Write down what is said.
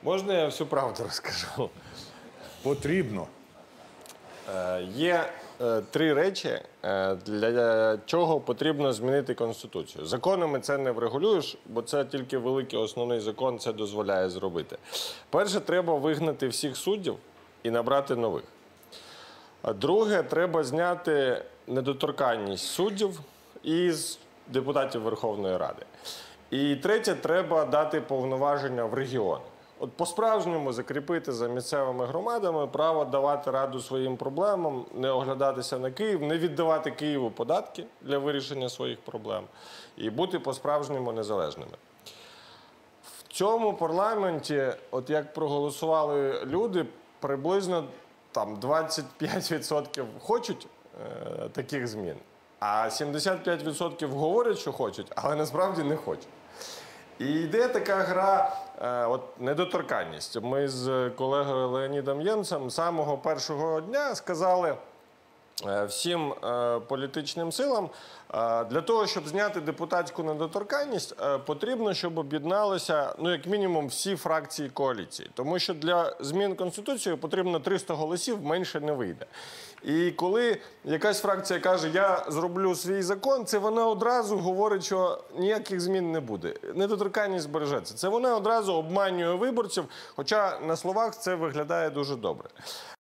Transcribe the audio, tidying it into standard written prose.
Можна я всю правду розкажу? Потрібно. Є три речі, для чого потрібно змінити Конституцію. Законами це не врегулюєш, бо це тільки великий основний закон це дозволяє зробити. Перше, треба вигнати всіх суддів і набрати нових. Друге, треба зняти недоторканність суддів із депутатів Верховної Ради. І третє, треба дати повноваження в регіони. От по-справжньому закріпити за місцевими громадами право давати раду своїм проблемам, не оглядатися на Київ, не віддавати Києву податки для вирішення своїх проблем і бути по-справжньому незалежними. В цьому парламенті, от як проголосували люди, приблизно там 25% хочуть таких змін, а 75% говорять, що хочуть, але насправді не хочуть. І йде така гра, недоторканність. Ми з колегою Леонідом Ємцем з самого першого дня сказали всім політичним силам, для того, щоб зняти депутатську недоторканність, потрібно, щоб об'єдналися, як мінімум, всі фракції коаліції. Тому що для змін Конституції потрібно 300 голосів, менше не вийде. І коли якась фракція каже, я зроблю свій закон, це вона одразу говорить, що ніяких змін не буде. Недоторканність збережеться. Це вона одразу обманює виборців, хоча на словах це виглядає дуже добре.